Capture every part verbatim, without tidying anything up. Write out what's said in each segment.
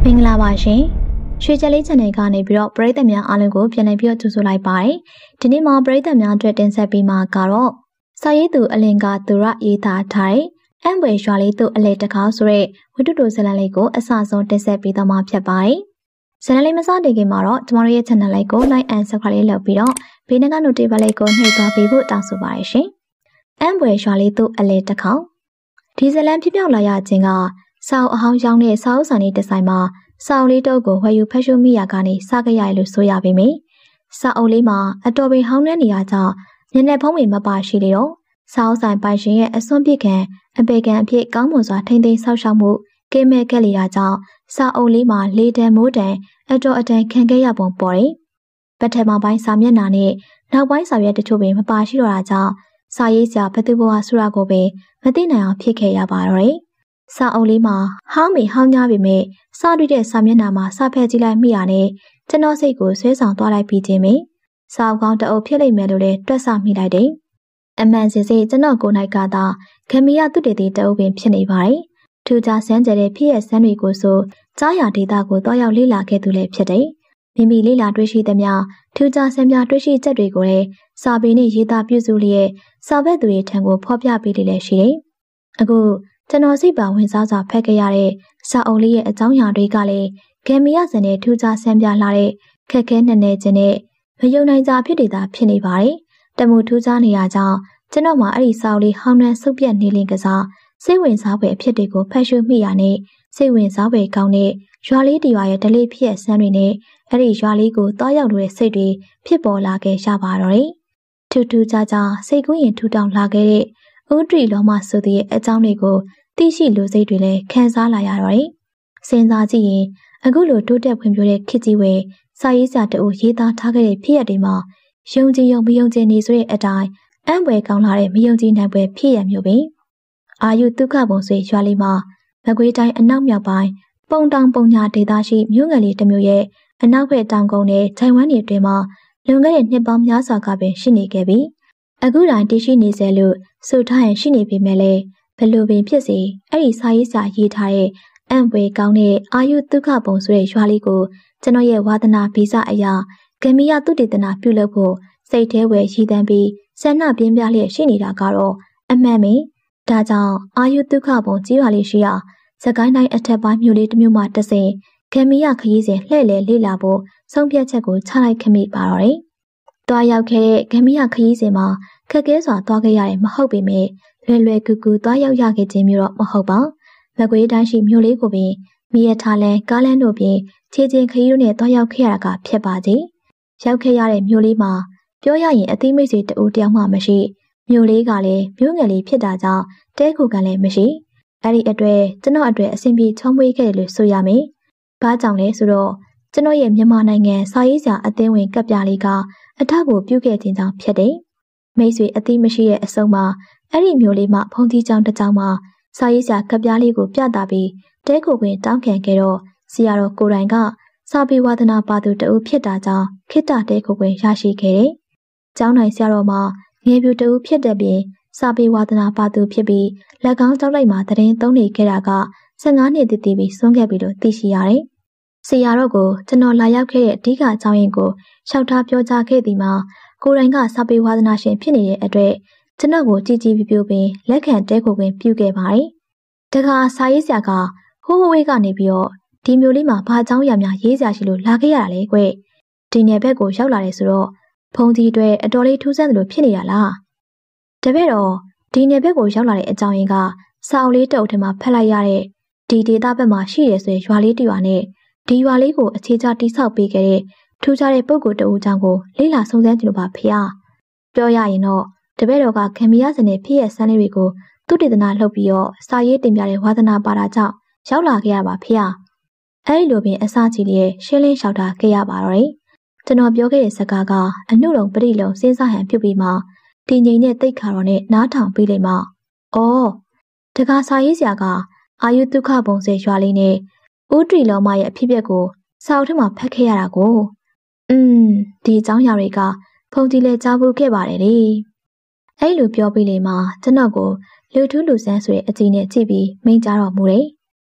မင်္ဂလာပါရှင်။ရွှေကြက်လေး channel ကနေပြီးတော့ပရိသတ်များအားလုံးကိုပြန်လည်ပြီးတော့ကြိုဆိုလိုက်ပါတယ်။ဒီနေ့မှာပရိသတ်များအတွက်တင်ဆက်ပေးမှာကတော့စာရေးသူအလင်ကသူရရေးသားထားတဲ့အံပွေရွာလေးသူအလဲတကောက်ဆိုတဲ့ဝတ္ထုတိုဇာတ်လမ်းလေးကိုအစဆုံးတင်ဆက်ပေးသွားမှာဖြစ်ပါတယ်။ဇာတ်လမ်းလေးမစတင်ခင်မှာတော့ကျမတို့ရဲ့ channel လေးကို like and subscribe လေးလုပ်ပြီးတော့ဘေးနားက notification လေးကိုနှိပ်သွားပေးဖို့တောင်းဆိုပါရရှင်။အံပွေရွာလေးသူအလဲတကောက်ဒီဇာတ်လမ်းဖြစ်ပြောင်းလာရခြင်းကစာအုပ်အဟောင်းရောင်းတဲ့စာအုပ်ဆိုင်လေးတစ်ဆိုင်မှာစာအုပ်လေးတုပ်ကိုဝယ်ယူဖတ်ရှုမိရာကနေစကြရလို့ဆိုရပါမယ်။စာအုပ်လေးမှာအတော်ပင်ဟောင်းနှဲနေရကြောင်းညနေဖုံးဝင်မပါရှိလေတော့စာအုပ်ဆိုင်ပိုင်ရှင်ရဲ့အစွန်းပြစ်ခံအပေခံအဖြစ်ကောင်းမွန်စွာထိမ့်သိမ်းဆောက်ရှောက်မှုကင်းမဲ့ခဲ့လေရာကြောင့်စာအုပ်လေးမှာလေတံမိုးတံအတော်အတန်ခံခဲ့ရပုံပေါ်တယ်။ပထမပိုင်းစာမျက်နှာနဲ့နောက်ပိုင်းစာရွက်တချို့ပင်မပါရှိတော့တာကြောင့်စာရေးဆရာဘသူဘဝဆူရာကိုပင်မသိနိုင်အောင်ဖြစ်ခဲ့ရပါတော့တယ်။စာအုပ်လေးမှာဟောင်းမီဟောင်းများပေမဲ့စတွေ့တဲ့စာမျက်နှာမှာစာဖက်ကြည့်လိုက်မိရနဲ့ကျွန်တော်စိတ်ကိုဆွဲဆောင်သွားလိုက်ပြီးခြင်းပဲစာအုပ်ကောင်းတအုပ်ဖြစ်လိမ့်မယ်လို့လည်းတွက်ဆမိလိုက်တယ်။အမှန်စင်စစ်ကျွန်တော်ကိုယ်၌ကသာခမီးရသူတည်တည်တအုပ်ပင်ဖြစ်နေပါတယ်။ထူးခြားစမ်းကြတဲ့ဖြစ်ရဲ့စမ်းတွေကိုဆိုကြားရဒေတာကိုတော့ရောက်လေ့လာခဲ့သူလည်းဖြစ်တယ်။မိမိလေ့လာတွေ့ရှိသမျှထူးခြားစမ်းပြတွေ့ရှိချက်တွေကိုလည်းစာပေနဲ့ရေးသားပြုစုလျက်စာဘက်သူတွေထံကိုဖော်ပြပေးလေ့လည်းရှိတယ်။အခုကျွန်တော်စိတ်ပါဝင်စားစွာဖက်ခဲ့ရတဲ့စာအုပ်လေးရဲ့အကြောင်းအရာတွေကလည်းဂမ်မီယာဇန်နဲ့ထူးခြားဆန်းပြလာတဲ့ခက်ခဲနဲ့နေခြင်းနဲ့မယုံနိုင်ကြဖြစ်နေတာဖြစ်နေပါတယ်။တမှုထူးခြားနေရကြောင်းကျွန်တော်မှအဲ့ဒီစာအုပ်လေးဟောင်းနှန်းဆုပ်ပြက်နေလင်းကစားစိတ်ဝင်စားဖွယ်အဖြစ်တွေကိုဖတ်ရှုမိရနဲ့စိတ်ဝင်စားဖွယ်ကောင်းတဲ့ရွာလေးတရွာရဲ့ဒလေးဖြစ်ဆန်းတွေနဲ့အဲ့ဒီရွာလေးကိုတောက်ရောက်လို့တဲ့စိတ်တွေဖြစ်ပေါ်လာခဲ့ရပါတော့တယ်။ထူးထူးခြားခြားစိတ်ကူးရင်ထူတောင်လာခဲ့တဲ့ဥဒရီလောမဆိုတဲ့အကြောင်းတွေကိုသိရှိလူစိတ်တွေလည်းခံစားလာရတော့တယ်။စဉ်းစားကြည့်ရင်အခုလိုတိုးတက်ဖွံ့ဖြိုးတဲ့ခေတ်ကြီးဝယ်စာရေးဆရာတအုပ်ရေးသားထားခဲ့တဲ့ဖြစ်ရပ်တွေမှာယုံကြည်ယုံမယုံကြည်နေဆိုတဲ့အတိုင်းအံ့ဖွယ်ကောင်းလာတဲ့မယုံကြည်နိုင်ဖွယ်ဖြစ်ရမျိုးပင်အာယုဒုက္ခပုံဆွေရွာလေးမှာမကွေးတိုင်းအနောက်မြောက်ပိုင်းပုံတောင်ပုံညာဒေသရှိမြို့ငယ်လေးတစ်မျိုးရဲ့အနောက်ဘက်တောင်ကုန်းနဲ့ထိုင်ဝမ်နေအတွင်းမှာလွန်ခဲ့တဲ့နှစ်ပေါင်းများစွာကပင်ရှိနေခဲ့ပြီးအခုတိုင်တရှိနေစေလို့ဆိုထားရင်ရှိနေပေမဲ့လည်းဘယ်လိုပင်ဖြစ်စေအဲ့ဒီစာရေးစာရေးထားတဲ့အံ့ဖွယ်ကောင်းတဲ့အာယုဒုက္ခပုံဆိုတဲ့ရွာလေးကိုကျွန်တော်ရဲ့ဝါသနာဗီဇအရာဂမ်မီယာသုတေသနပြုလုပ်ဖို့စိတ်ထဲဝယ်ရည်တမ်းပြီးဆန္ဒပြင်းပြလျက်ရှိနေတာကတော့အမှန်ပဲဒါကြောင့်အာယုဒုက္ခပုံကြီးရွာလေးရှိရာစကိုင်းတိုင်းအထက်ပိုင်းမြို့လေးတစ်မြို့မှာတဆင်ဂမ်မီယာခရီးစဉ်လှည့်လည်လေ့လာဖို့ဆုံးဖြတ်ချက်ကိုချလိုက်ခမိပါတော့တယ်။တွားရောက်ခဲ့တဲ့ဂမ်မီယာခရီးစဉ်မှာခက်ခဲစွာတွားခဲ့ရတယ်မဟုတ်ပေမဲ့လွယ်လွယ်ကူကူသွားရောက်ရခဲ့ခြင်းမျိုးတော့မဟုတ်ပါ။မကွေးတိုင်းရှိမြို့လေးကိုပင်မီရထားလန်ကားလန်တို့ပြင်ခြေချင်းခရီးတို့နဲ့သွားရောက်ခဲ့ရတာကဖြစ်ပါသေး။ရောက်ခဲ့ရတဲ့မြို့လေးမှာပြောရရင်အသိမိတ်ဆွေတဦးတယောက်မှမရှိမြို့လေးကလည်းမြို့ငယ်လေးဖြစ်တာကြောင့်တဲခုကန်လည်းမရှိအဲ့ဒီအတွက်ကျွန်တော်အတွက်အဆင်ပြေချုံးမွေးခဲ့တယ်လို့ဆိုရမယ်။ဘာကြောင့်လဲဆိုတော့ကျွန်တော်ရဲ့မြန်မာနိုင်ငံစာရေးဆရာအသင်းဝင်ကပ်ပြလေးကအထောက်ကိုပြုခဲ့ခြင်းကြောင့်ဖြစ်တယ်။မိတ်ဆွေအသိမရှိတဲ့အဆုံးမှာအဲ့ဒီမျိုးလေးမှဖုန်ကြီးကျောင်းတစ်ကျောင်းမှာစာရေးဆရာကပ်ပြားလေးကိုပြသပြီးတဲကိုပင်တောင်းခံခဲ့တော့ဆရာတော်ကိုယ်တိုင်ကစာပေဝါသနာပါသူတဦးဖြစ်တာကြောင့်ခိတ္တတဲကိုပင်ရရှိခဲ့တယ်။ကျောင်းနိုင်ဆရာတော်မှာငယ်ပြူတဦးဖြစ်တဲ့ပြင်စာပေဝါသနာပါသူဖြစ်ပြီးလက်ကောင်းကျောင်းလိုက်မှာတရင်သုံးနေခဲ့တာကဆယ်ငါးနှစ်တည်တည်ပြီးဆုံးခဲ့ပြီလို့သိရှိရတယ်။ဆရာတော်ကိုကျွန်တော်လာရောက်ခဲ့တဲ့အဓိကအကြောင်းရင်းကိုလျှောက်ထားပြောကြားခဲ့သည်မှာကိုယ်တိုင်ကစာပေဝါသနာရှင်ဖြစ်နေတဲ့အတွက်ကျွန်တော်ကိုကြည်ကြည်ပြပြပင်လက်ခံတဲခိုခွင့်ပြုခဲ့ပါတယ်။တခါစာရေးဆရာကဟိုးဟိုးဝေးကနေပြီးတော့ဒီမျိုးလေးမှာဘာအကြောင်းအရာများရေးစရာရှိလို့လာခဲ့ရတာလဲကွ။ဒီနယ်ဘက်ကိုရောက်လာတယ်ဆိုတော့ဖုန်ကြီးတွေအတော်လေးထူးဆန်းတယ်လို့ဖြစ်နေရလား။တပည့်တော့ဒီနယ်ဘက်ကိုရောက်လာတဲ့အကြောင်းရင်းကစာအုပ်လေးတုပ်ထဲမှာဖတ်လိုက်ရတဲ့ဒီဒေသဘက်မှာရှိရဆိုရွာလေးတရွာနဲ့ဒီရွာလေးကိုအခြေချတိဆောက်ပေးခဲ့တဲ့ထူးခြားတဲ့ပုဂ္ဂိုလ်တဦးကြောင့်ကိုလေးလာစုံစမ်းကြည့်လို့ပါဖေ။ပြောရရင်တော့တပည့်တော်ကဂမ်မီယာဇန်နဲ့ဖြစ်ရဲ့ဆန်းလေးတွေကိုသူတေသနာလှုပ်ပြီးတော့စာရေးတင်ပြတဲ့ဝါသနာပါတာကြောင့်ရောက်လာခဲ့ရပါဖေ။အဲဒီလိုပင်အစချီလေးရှင်းလင်းလျှောက်ထားခဲ့ရပါတော့တယ်။ကျွန်တော်ပြောခဲ့တဲ့စကားကအနှုတ်လုံးပရိလုံးစဉ်းစားဟန်ပြုပြီးမှဒီငိမ့်နဲ့တိတ်ခါတော်နဲ့နားထောင်ပြီးလိမ့်မှ။အော်တခါစာရေးဆရာကအာယုဒုက္ခပုံစံရွာလေးနဲ့ဥဒရီလောမရဲ့အဖြစ်အပျက်ကိုစာအုပ်ထဲမှာဖတ်ခဲ့ရတာကိုอืมဒီအကြောင်းအရာတွေကဖုန်ကြီးလဲကြားဖို့ခဲ့ပါတယ်လေ။အဲ့လိုပြောပြီးလေမှကျွန်တော်ကိုလူထူးလူဆန်းဆိုတဲ့အကြည့်နဲ့ကြည့်ပြီးမိန့်ကြားတော်မူတယ်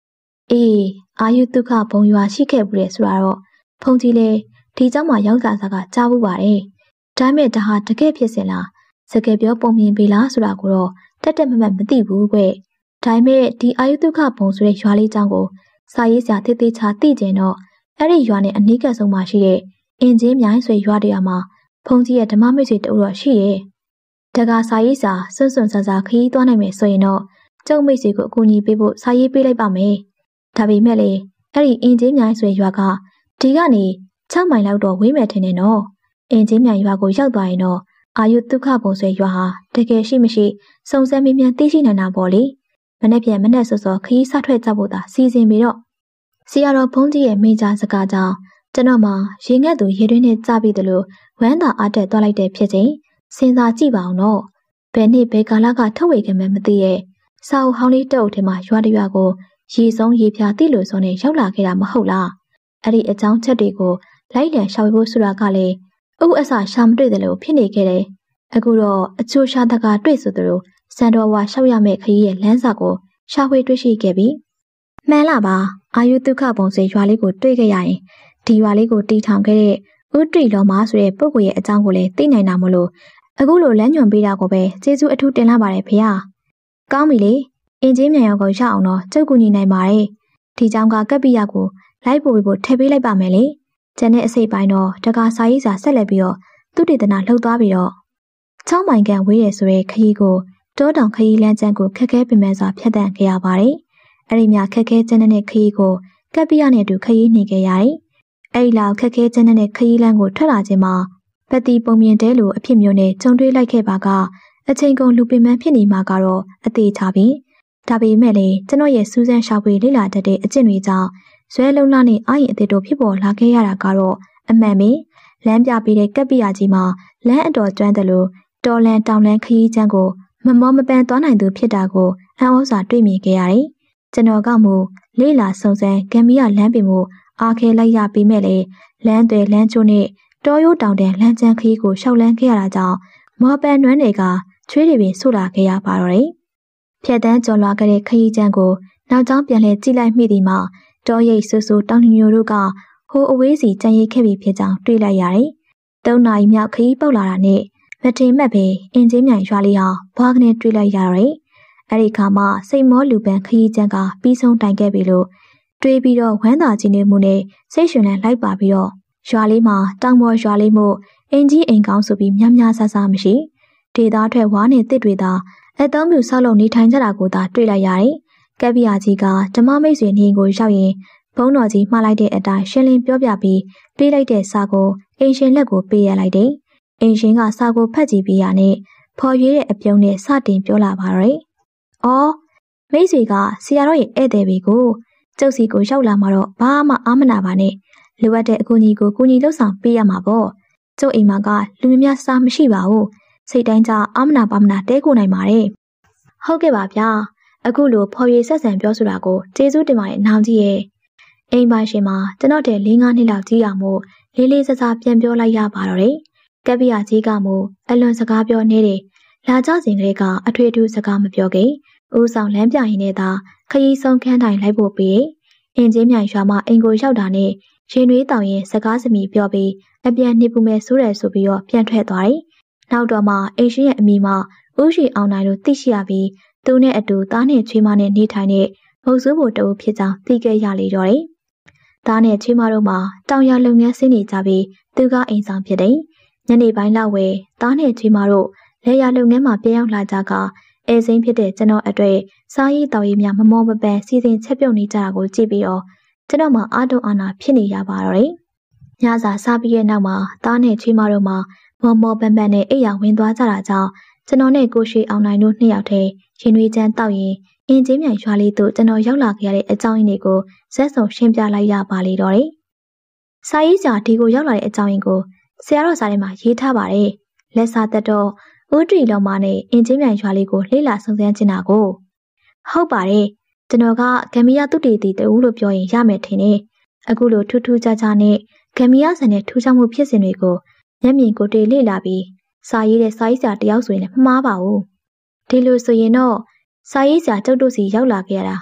အေးအာယုဒုက္ခဘုံရွာရှိခဲ့ဘူးလေဆိုတာတော့ဖုန်ကြီးလေဒီเจ้าမှာရောက်လာတာကကြားဘူးပါတယ်ဒါမဲ့ဒါဟာတကယ်ဖြစ်စင်လားစကယ်ပြောပုံမြင်ပြီလားဆိုတာကိုတော့တက်တက်မမတ်မသိဘူးကွဒါမဲ့ဒီအာယုဒုက္ခဘုံဆိုတဲ့ရွာလေးเจ้าကိုစာရေးစရာသေးသေးချာသိကျင်တော့အဲ့ဒီရွာနဲ့အနီးကပ်ဆုံးမှာရှိတဲ့အင်ဂျင်းမြိုင်ဆွေရွာတရားမှာဖုန်ကြီးရဲ့ဓမ္မမိတ်ဆွေတူတော့ရှိရဲ့တက္ကစာရေးစာစွန့်စွန့်ဆာဆာခရီးသွားနိုင်မယ်ဆိုရင်တော့ကျုံမိတ်ဆွေကိုအကူအညီပေးဖို့စာရေးပေးလိုက်ပါမယ်ဒါပေမဲ့လေအဲ့ဒီအင်ဂျင်းမြိုင်ဆွေရွာကဒီကနေ၆မိုင်လောက်တော့ဝေးမယ်ထင်တယ်နော်အင်ဂျင်းမြိုင်ရွာကိုရောက်သွားရင်တော့အာယုဒုက္ခဘုံဆွေရွာဟာတကယ်ရှိမရှိစုံစမ်းမေးမြန်းသိရှိနိုင်တာပေါ့လေမနေ့ပြန်မနေ့စောစောခရီးစထွက်ကြဖို့သာစီစဉ်ပြီးတော့ဆရာတော်ဘုန်းကြီးရဲ့မိကြားစကားကြောင့်ကျွန်တော်မှရေငတ်သူရေတွင်းနဲ့ကြားပြီးတယ်လို့ဝမ်းသာအားတက်သွားလိုက်တဲ့ဖြစ်ချင်းစဉ်းစားကြည့်ပါအောင်နော်ဘယ်နှစ်ဘယ်ကာလကထုတ်ဝေခဲ့မှမသိရဲ့စာအုပ်ဟောင်းလေးတုပ်ထဲမှာရွာတရွာကိုရေဆုံးရေဖြာတိလို့ဆိုနေရောက်လာခဲ့တာမဟုတ်လားအဲ့ဒီအကြောင်းချက်တွေကိုလိုက်လံရှာဖွေဖို့ဆိုတာကလေဥအဆရှာမတွေ့တယ်လို့ဖြစ်နေခဲ့တယ်အခုတော့အချို့ရှာတကတွေ့ဆိုသလိုစံတော်ဝါရှောက်ရမယ့်ခရီးရဲ့လမ်းစာကိုရှာဖွေတွေ့ရှိခဲ့ပြီမှန်လားပါအာယုဒုက္ခဘုံစေရွာလေးကိုတွေ့ခဲ့ရရင်ဒီရွာလေးကိုတီထောင်ခဲ့တဲ့ဥတ္တိလောမဆိုတဲ့ပုဂ္ဂိုလ်ရဲ့အကြောင်းကိုလည်းသိနိုင်တာမလို့အခုလိုလမ်းညွှန်ပေးတာကိုပဲကျေးဇူးအထူးတင်လာပါတယ်ဖေဟာကောင်းပြီလေအင်ဂျင်းမြန်ရောက်ကိုရအောင်တော့ကျုပ်ကူညီနိုင်ပါတယ်ဒီကြောင့်ကကပ်ပိယကိုလိုက်ပို့ပြီးဖို့ထည့်ပေးလိုက်ပါမယ်လေကျန်တဲ့အစိပ်ပိုင်းတော့တကားစာရေးစာဆက်လက်ပြီးတော့သူတေသနာလှုပ်သွားပြီးတော့၆မိုင်ကန်ဝေးရဆိုတဲ့ခရီးကိုတောတောင်ခရီးလမ်းကျန်းကိုခက်ခဲပင်ပန်းစွာဖြတ်တန်းခဲ့ရပါတယ်အဲ့ဒီမြခက်ခဲကျန်းတဲ့ခရီးကိုကပ်ပိယနဲ့အတူခရီးနေခဲ့ရတယ်အဲ့ဒီလောက်ခက်ခဲကျန်းတဲ့ခရီးလမ်းကိုထွက်လာခြင်းမှာပတိပုံမြင်တဲလိုအဖြစ်မျိုးနဲ့ကြုံတွေ့လိုက်ခဲ့ပါကအချိန်ကုန်လူပင်ပန်းဖြစ်နေမှာကတော့အသေးချပြီဒါပေမဲ့လေကျွန်တော်ရဲ့စူးစမ်းရှာဖွေလေ့လာတတ်တဲ့အကျင့်တွေကြောင့်ဇွဲလုံးလာနဲ့အာရင်အသေးတို့ဖြစ်ပေါ်လာခဲ့ရတာကတော့အမှန်ပဲလမ်းပြပေးတဲ့ကပ်ပိယကြီးမှာလမ်းအတော်ကျွမ်းတယ်လို့တော်လန်တောင်လန်ခရီးချမ်းကိုမမောမပန်းသွားနိုင်သူဖြစ်တာကိုအံ့ဩစွာတွေ့မြင်ခဲ့ရတယ်ကျွန်တော်ကမှလေ့လာစုံစမ်းဂမ်ဘီယာလမ်းပင်ကိုအားခဲလိုက်ရပြီးမဲ့လေလမ်းတွေလမ်းချိုးနဲ့တောရိုးတောင်တန်းလမ်းကျန်းခရီးကိုရှောက်လန်းခဲ့ရတာကြောင့်မော်ပန်နွမ်းတွေကချွေးတွေပင်ဆူလာခဲ့ရပါတော့တယ်ဖြတ်တန်းကျော်လွှာခဲ့တဲ့ခရီးချမ်းကိုနောက်ကျောင်းပြန်လဲကြည့်လိုက်မိသည်မှာတောရိပ်ဆူဆူတောင်ညိုတို့ကဟိုအဝေးစီကြံရိပ်ခဲ့ပြီးဖြစ်ကြောင်းတွေ့လိုက်ရတယ်သုံးနာရီမြောက်ခရီးပေါက်လာတာနဲ့မထင်မှတ်ပဲအင်ဂျင်းမြိုင်ရွာလေးဟာဘွားကနေတွေ့လိုက်ရတော့အဲ့ဒီခါမှစိတ်မောလူပန်ခရီးချမ်းကပြီးဆုံးတိုင်ခဲ့ပြီလို့တွေးပြီးတော့ဝမ်းသာခြင်းတွေမှုနဲ့စိတ်ရှင်နဲ့လိုက်ပါပြီးတော့ရွာလေးမှာတောင်ပေါ်ရွာလေးမို့အင်ကြီးအိမ်ကောင်းဆိုပြီးများများဆဆမရှိဒေသထွက်ဝါးနဲ့တစ်တွေသာအသုံးပြုဆောက်လုပ်နေထိုင်ကြတာကိုသာတွေ့လိုက်ရတယ်။ကပ်ပိယကြီးကဓမ္မမိတ်ဆွေနေကိုရောက်ရင်ဘုန်းတော်ကြီးမှားလိုက်တဲ့အတိုင်းရှင်းလင်းပြောပြပြီးပေးလိုက်တဲ့စာကိုအင်ရှင်လက်ကိုပေးရလိုက်တယ်။အင်ရှင်ကစာကိုဖတ်ကြည့်ပြီးရနဲ့ဖော်ရွေးတဲ့အပြုံးနဲ့စတင်ပြောလာပါတော့။အော်မိတ်ဆွေကဆရာတော်ရဲ့ဧည့်သည်တွေကိုကျုပ်စီကိုရောက်လာမှတော့ဘာမှအာမနာပါနဲ့လိုအပ်တဲ့အကူအညီကိုကူညီလှုပ်ဆောင်ပေးရမှာပေါ့ကျုပ်အိမ်မှာကလူများစားမရှိပါဘူးစိတ်တိုင်းကြအာမနာပါမနာတဲကိုနိုင်ပါတယ်ဟုတ်ကဲ့ပါဗျာအခုလိုဖော်ရည်ဆက်ဆံပြောဆိုတာကိုကျေးဇူးတင်ပါတယ်နောင်ကြီးရဲ့အိမ်ပိုင်ရှင်မှာကျွန်တော်တဲ့၄-၅နှစ်လောက်ကြီးအောင်မို့လေးလေးစားစားပြန်ပြောလိုက်ရပါတော့တယ်ကပ်ပိယကြီးကမို့အလွန်စကားပြောနေတယ်လာကြစဉ်ကလေးကအထွေထူးစကားမပြောခင်ဦးဆောင်လမ်းပြရင်နဲ့သာခရီးဆုံးခန်းတိုင်လိုက်ဖို့ပြီးအင်ဂျင်းမြိုင်ရွာမှာအိမ်ကိုရောက်တာနဲ့ရင်နွေးတောင်ရင်စကားစမီပြောပြီးအပြန်နှိပူမဲ့ဆိုးတယ်ဆိုပြီးတော့ပြန်ထွက်သွားတယ်။နောက်တော့မှအင်ရှင်ရဲ့အမိမဦးရှိအောင်နိုင်လို့သိရှိရပြီးသူနဲ့အတူသားနဲ့ချွေးမနဲ့နေထိုင်တဲ့မုတ်ဆိုးဘိုတအုပ်ဖြစ်ကြောင်းသိခဲ့ရလေတော့တယ်။သားနဲ့ချွေးမတို့မှာတောင်ရလုပ်ငန်းဆင်းနေကြပြီးသူကအိမ်ဆောင်ဖြစ်တယ်။ညနေပိုင်းလောက်ဝဲသားနဲ့ချွေးမတို့လေယာလုပ်ငန်းမှာပြန်ရောက်လာကြကအဲစိမ်းဖြစ်တဲ့ကျွန်တော်အတွေ့စားရည်တောက်ရည်များမမောမပန်းစီစဉ်ချက်ပြုတ်နေကြတာကိုကြည့်ပြီးတော့ကျွန်တော်မှအာတုံအာနာဖြစ်နေရပါတော့တယ်။ညစာစားပြီးရဲ့နောက်မှာသားနဲ့ချွေးမတို့မှာမော်မော်ပန်းပန်းနဲ့အိပ်ယာဝင်သွားကြတာကြောင့်ကျွန်တော်နဲ့ကိုရွှေအောင်နိုင်တို့နှစ်ယောက်တည်းရင်နွေးချမ်းတောက်ရင်အင်ဂျင်းမြိုင်ရွာလေးတို့ကျွန်တော်ရောက်လာခဲ့ရတဲ့အကြောင်းရင်းတွေကိုဇက်စုံရှင်းပြလိုက်ရပါလေတော့တယ်။စာရေးစာဒီကိုရောက်လာတဲ့အကြောင်းရင်းကိုဆရာတော်စာထဲမှာရေးထားပါတယ်။လက်စာသက်တော့ဦးတီလောင်မနဲ့အင်ဂျင်းမြိုင်ရွာလေးကိုလေ့လာစုံစမ်းခြင်းတာကိုဟုတ်ပါတယ်ကျွန်တော်ကဂမ်ဘီယာသူတေတီတူလို့ပြောရင်ရမယ်ထင်တယ်အခုလိုထူးထူးခြားခြားနဲ့ဂမ်ဘီယာဆန်တဲ့ထူးခြားမှုဖြစ်စဉ်တွေကိုမျက်မြင်ကိုယ်တွေ့လေ့လာပြီးစာရေးတဲ့စာရေးစာတယောက်ဆိုရင်လည်းမမှားပါဘူးဒီလိုဆိုရင်တော့စာရေးစာကျုပ်တို့စီရောက်လာခဲ့ရတာ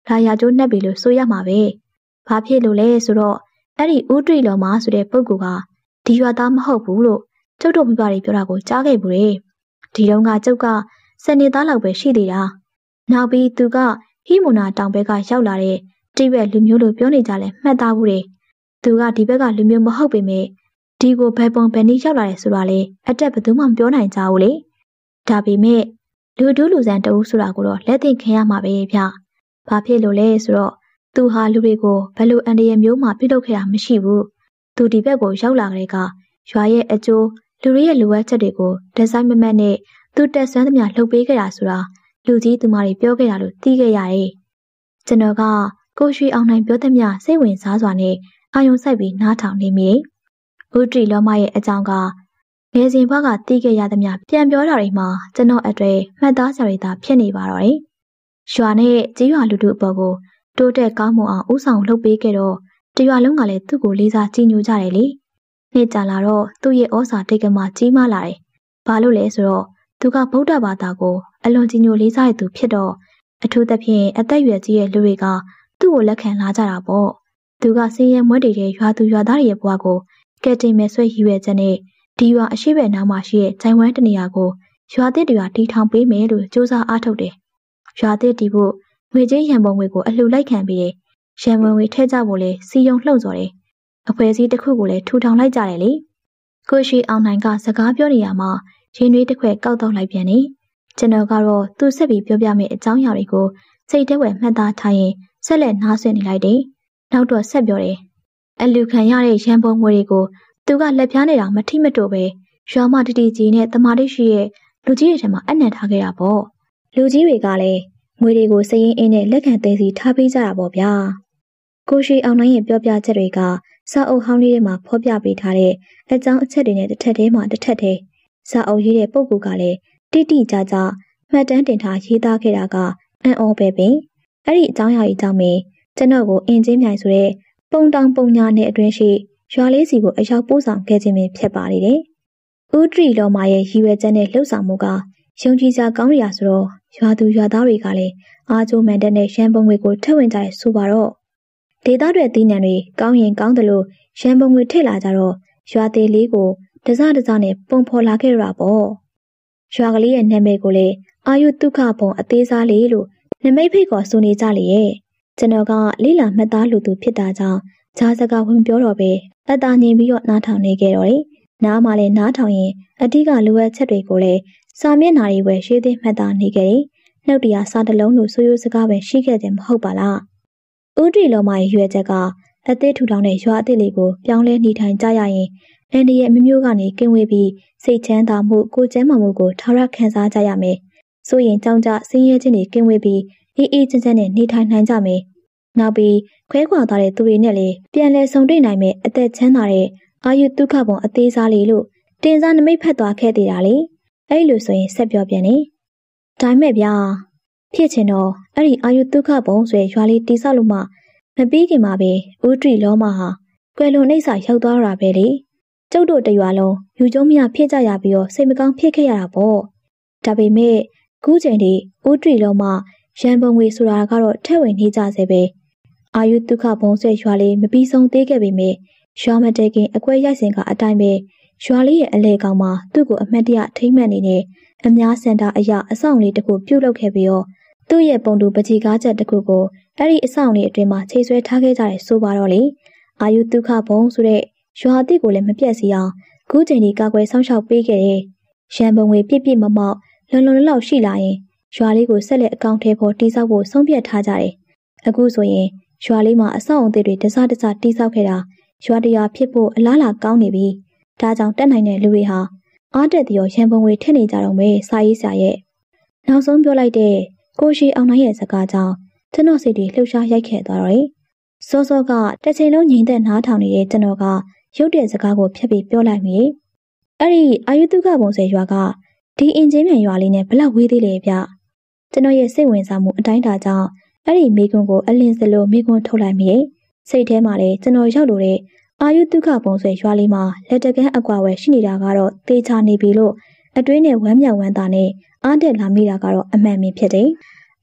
ဒါရာကျိုးနှက်ပြီလို့ဆိုရမှာပဲ။ဘာဖြစ်လို့လဲဆိုတော့အဲ့ဒီဦးတွေ့လော်မဆိုတဲ့ပုဂ္ဂိုလ်ကဒီရွာသားမဟုတ်ဘူးလို့ကျုပ်တို့မိဘတွေပြောတာကိုကြားခဲ့ဘူးလေ။ဒီတုန်းကကျုပ်ကစနေသားလောက်ပဲရှိသေးတာ။နောက်ပြီးသူကဟီမိုနာတောင်ဘက်ကရောက်လာတဲ့တိဘက်လူမျိုးလို့ပြောနေကြလဲမှတ်သားဘူးလေ။သူကဒီဘက်ကလူမျိုးမဟုတ်ပေမဲ့ဒီကိုဘယ်ပုံဘယ်နည်းရောက်လာတယ်ဆိုတာလေအတက်ဘယ်သူမှမပြောနိုင်ကြဘူးလေ။ဒါပေမဲ့လူတူးလူဆန်တအုပ်ဆိုတာကိုတော့လက်သိခံရမှာပဲဗျ။ဘာဖြစ်လို့လဲဆိုတော့သူဟာလူတွေကိုဘယ်လိုအန်ဒီရမျိုးမှပြုလုပ်ခဲ့တာမရှိဘူး။သူဒီဘက်ကိုရောက်လာတဲ့ကရွာရဲ့အကျိုးလူတွေရဲ့လိုအပ်ချက်တွေကိုဒီဇိုင်းမမတ်နဲ့သူတက်ဆွမ်းသမျှလှုပ်ပေးခဲ့တာဆိုတာလူကြီးသူမတွေပြောခဲ့တာလို့သိခဲ့ရတယ်။ကျွန်တော်ကကိုရွှေအောင်နိုင်ပြောသမျှစိတ်ဝင်စားစွာနဲ့အာယုံစိုက်ပြီးနားထောင်နေမိတယ်။ဦးတီလောမရဲ့အကြောင်းကငယ်စဉ်ဘကသိခဲ့ရသမျှပြန်ပြောတာတွေမှာကျွန်တော်အတွေ့မှတ်သားစရာတွေသာဖြစ်နေပါတော့တယ်။ရွာနဲ့ကြီးရွာလူထုအပေါ်ကိုတိုးတက်ကောင်းမွန်အောင်ဥဆောင်လုပ်ပေးခဲ့တော့တရွာလုံးကလည်းသူ့ကိုလေးစားကြည်ညိုကြတယ်လေ။နေ့ကြာလာတော့သူ့ရဲ့ဩဇာတိတ်ကမှကြီးမားလာတယ်။ဘာလို့လဲဆိုတော့သူကဗုဒ္ဓဘာသာကိုအလွန်ကြည်ညိုလေးစားတဲ့သူဖြစ်တော့အထူးသဖြင့်အသက်အရွယ်ကြီးတဲ့လူတွေကသူ့ကိုလက်ခံလာကြတာပေါ့။သူကစင်းရဲမွဲတေတဲ့ရွာသူရွာသားတွေရဲ့ဘဝကိုကဲတင်မဲ့ဆွဲရည်ရွယ်ချက်နဲ့ဒီရွာအရှိဘက်နားမှာရှိတဲ့ဂျိုင်ဝမ်တနေရာကိုရွာသစ်တွေတီထောင်ပေးမယ်လို့စ조사အားထုတ်တယ်။ရွာသစ်တီဖို့ငွေကြေးရန်ပုံငွေကိုအလှူလိုက်ခံပြီးရန်ပုံငွေထည့်ကြဖို့လဲစီယုံလှုံ့ဆော်တယ်။အဖွဲ့အစည်းတစ်ခုကိုလည်းထူထောင်လိုက်ကြတယ်လေ။ကိုရွှေအောင်နိုင်ကစကားပြောနေရမှာရင်းနှွေးတစ်ခွက်ကောက်တော့လိုက်ပြန်နေ။ကျွန်တော်ကတော့သူ့ဆက်ပြီးပြောပြမယ့်အကြောင်းအရာတွေကိုစိတ်ထဲဝယ်မှတ်သားထားရင်ဆက်လက်နားဆွင့်နေလိုက်တယ်။နောက်တော့ဆက်ပြောတယ်။အလူခံရတဲ့ရန်ပုံငွေတွေကိုသူကလက်ပြားနေတာမထိမတိုပဲရွာမတတိကြီးနဲ့တမာတိရှိရဲ့လူကြီးတွေထဲမှာအနံ့ထားခဲ့တာပေါ့။လူကြီးတွေကလည်းငွေတွေကိုစရင်အင်းနဲ့လက်ခံသိမ်းစီထားပေးကြတာပေါ့ဗျာ။ကိုရှိအောင်နိုင်ရဲ့ပြောပြချက်တွေကစာအုပ်ဟောင်းလေးထဲမှာဖော်ပြပေးထားတဲ့အကြောင်းအချက်တွေနဲ့တစ်ထက်တည်းမှတစ်ထက်တည်းစာအုပ်ရေးတဲ့ပုံကူကလည်းတိတိကျကျမှတ်တမ်းတင်ထားရေးသားခဲ့တာကအံ့ဩပဲပင်အဲ့ဒီအကြောင်းအရာကြီးကြောင့်မင်းကျွန်တော်ကိုအင်ချင်းမြိုင်ဆိုတဲ့ပုံတောင်ပုံညာနဲ့အတွင်းရှိရွာလေးစီကိုအရောက်ပို့ဆောင်ခဲ့ခြင်းပဲဖြစ်ပါလေတယ်။ဦးတီလောမာရဲ့ရည်ရွယ်ချက်နဲ့လှုပ်ဆောင်မှုကယုံကြည်စရာကောင်းရဆိုတော့ရွာသူရွာသားတွေကလည်းအားကျိုးမှန်တဲ့ရန်ပုံငွေကိုထည့်ဝင်ကြရဆိုပါတော့ဒေသတွေတည်ညံတွေကောင်းရင်ကောင်းတယ်လို့ရန်ပုံငွေထည့်လာကြတော့ရွာသေးလေးကိုတစတစနဲ့ပုံဖော်လာခဲ့ရတာပေါ့။ရွာကလေးရဲ့နာမည်ကိုလည်းအာယုဒုက္ခဘုံအသေးစားလေးလို့နမိတ်ဖိတ်ခေါ်ဆိုနေကြလေရဲ့ကျွန်တော်ကလိလာမှတ်သားလူသူဖြစ်တာကြောင့်ဂျားစကားဝင်ပြောတော့ပဲအသာငြိမ်ပြီးတော့နားထောင်နေကြတော့တယ်။နားမှလည်းနားထောင်ရင်အဓိကလိုအပ်ချက်တွေကိုလည်းစာမျက်နှာတွေပဲရေးသိမှတ်သားနေကြတယ်။နှုတ်တရားစာတလုံးလို့ဆိုရိုးစကားပဲရှိခဲ့တယ်မဟုတ်ပါလား။ဦးတီလောမရဲ့ရွယ်ချက်ကအသေးထူထောင်တဲ့ရွာအသေးလေးကိုပြောင်းလဲနေထိုင်ကြရရင်အန်ဒီရဲ့မျိုးမျိုးကနေကင်းဝေးပြီးစိတ်ချမ်းသာမှုကိုယ်ကျန်းမာမှုကိုထာဝရခံစားကြရမယ်။ဆိုရင်ကြောင့်ကြဆင်းရဲခြင်းတွေကင်းဝေးပြီးအေးအေးချမ်းချမ်းနဲ့နေထိုင်နိုင်ကြမယ်။နောက်ပြီးခွဲခွာသွားတဲ့သူတွေနဲ့လည်းပြန်လည်ဆုံတွေ့နိုင်မယ်အသက်ချမ်းသာတဲ့အာယုဒုက္ခဘုံအသေးစားလေးလို့တင်စားနမိတ်ဖက်သွားခဲ့သေးတာလေ။အဲ့လိုဆိုရင်ဆက်ပြောပြန်နေ။ဒါမဲ့ဗျာဖြစ်ချင်တော့အဲ့ဒီအာယုဒုက္ခဘုံဆိုရွာလေးတိဆောက်လို့မှမပြီးခင်မှာပဲဦးတီလောမဟာကွယ်လွန်နှိမ့်စာရောက်သွားတာပဲလေ။ကျုပ်တို့တရွာလုံးယူကျုံမရဖြစ်ကြရပြီးတော့စိတ်မကောင်းဖြစ်ခဲ့ရတာပေါ့။ဒါပေမဲ့ခုချိန်ထိဦးတီလောမရန်ပုံငွေဆိုတာကတော့ထက်ဝင်နေကြစေပဲအာယုဒုက္ခဘုံဆွဲရွာလေးမပြီးဆုံးသေးခဲ့ပေမဲ့ရွာမတဲခင်အကွဲရိုက်စင်ကအတိုင်းပဲရွာလေးရဲ့အလဲကောင်မှာသူ့ကိုအမှတ်တရထိမ့်မှတ်နေတဲ့အများစင်တာအရာအဆောင်လေးတစ်ခုပြုတ်လုခဲ့ပြီးတော့သူ့ရဲ့ပုံတူပကြီးကားချက်တစ်ခုကိုအဲ့ဒီအဆောင်လေးအတွင်းမှာချိန်ဆွဲထားခဲ့ကြတယ်ဆိုပါတော့လေအာယုဒုက္ခဘုံဆိုတဲ့ရွာအသစ်ကိုလည်းမပြတ်စီအောင်ခုချိန်ဒီကာကွယ်ဆောင်ရှောက်ပေးခဲ့တဲ့ရန်ပုံငွေပြည့်ပြည့်မမောက်လုံလုံလောက်ရှိလာရင်ရွာလေးကိုဆက်လက်အကောင့်ထဲပေါ်တိစောက်ဖို့ဆုံးဖြတ်ထားကြတယ်အခုဆိုရင်ရွာလေးမှာအဆောက်အုံတွေတစားတစားတိစောက်ခဲ့တာရွာတရာဖြစ်ဖို့အလားလာကောင်းနေပြီဒါကြောင့်တက်နိုင်တဲ့လူတွေဟာအားတက်ပြီးရန်ပုံငွေထည့်နေကြတော့မယ်စာရေးစာရဲ့နောက်ဆုံးပြောလိုက်တဲ့ကိုရှိအောင်နိုင်ရဲ့စကားကြောင့်ကျွန်တော်စိတ်တွေလှုပ်ရှားရိုက်ခဲ့သွားတော့တယ်စောစောကတစ်ချိန်လုံးငြိမ်သက်နားထောင်နေတဲ့ကျွန်တော်ကရုပ်တဲ့စကားကိုဖျက်ပြီးပြောလိုက်မိအဲ့ဒီအာယုတုကဘုံစေရွာကဒီအင်ဂျင်မြန်ရွာလေးနဲ့ဘလောက်ဝေးသေးလဲဗျကျွန်တော်ရဲ့စိတ်ဝင်စားမှုအတိုင်းတာကြောင့်အဲ့ဒီမိကွန်းကိုအလင်းစလို့မိကွန်းထုတ်လိုက်မိစိတ်ထဲမှာလည်းကျွန်တော်ရောက်လို့တဲ့အာယုတုကဘုံစေရွာလေးမှာလက်တကန်းအကွာဝယ်ရှိနေတာကတော့တေချာနေပြီလို့အတွင်းနဲ့ဝမ်းမြောက်ဝမ်းသာနဲ့အားတက်လာမိတာကတော့အမှန်ပဲဖြစ်တယ်